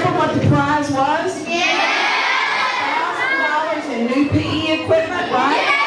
remember what the prize was? Yeah! $1,000 in new PE equipment, right?